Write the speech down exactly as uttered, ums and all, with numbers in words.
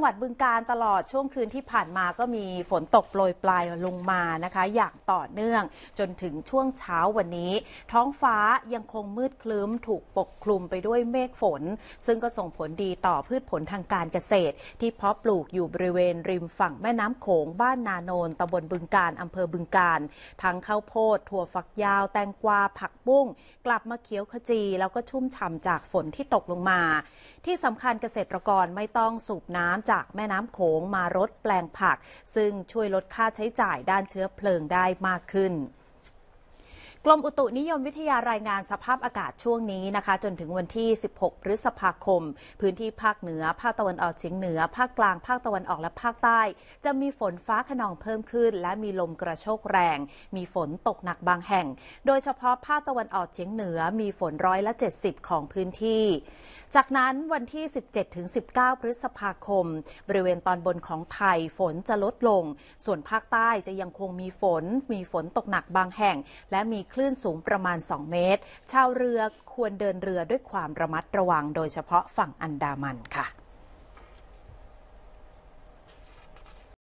วัดบึงกาฬตลอดช่วงคืนที่ผ่านมาก็มีฝนตกโปรยปลายลงมานะคะอย่างต่อเนื่องจนถึงช่วงเช้าวันนี้ท้องฟ้ายังคงมืดครึ้มถูกปกคลุมไปด้วยเมฆฝนซึ่งก็ส่งผลดีต่อพืชผลทางการเกษตรที่เพาะปลูกอยู่บริเวณริมฝั่งแม่น้ำโขงบ้านนาโนนตำบลบึงกาฬอำเภอบึงกาฬทั้งข้าวโพดถั่วฝักยาวแตงกวาผักบุ้งกลับมาเขียวขจีแล้วก็ชุ่มฉ่ำจากฝนที่ตกลงมาที่สำคัญเกษตรกรไม่ต้องสูบน้ำจากแม่น้ำโขงมารดแปลงผักซึ่งช่วยลดค่าใช้จ่ายด้านเชื้อเพลิงได้มากขึ้นกรมอุตุนิยมวิทยารายงานสภาพอากาศช่วงนี้นะคะจนถึงวันที่สิบหกพฤษภาคมพื้นที่ภาคเหนือภาคตะวันออกเฉียงเหนือภาคกลางภาคตะวันออกและภาคใต้จะมีฝนฟ้าคะนองเพิ่มขึ้นและมีลมกระโชกแรงมีฝนตกหนักบางแห่งโดยเฉพาะภาคตะวันออกเฉียงเหนือมีฝนร้อยละเจ็ดสิบของพื้นที่จากนั้นวันที่สิบเจ็ดถึงสิบเก้าพฤษภาคมบริเวณตอนบนของไทยฝนจะลดลงส่วนภาคใต้จะยังคงมีฝนมีฝนตกหนักบางแห่งและมีคลื่นสูงประมาณสองเมตรชาวเรือควรเดินเรือด้วยความระมัดระวังโดยเฉพาะฝั่งอันดามันค่ะ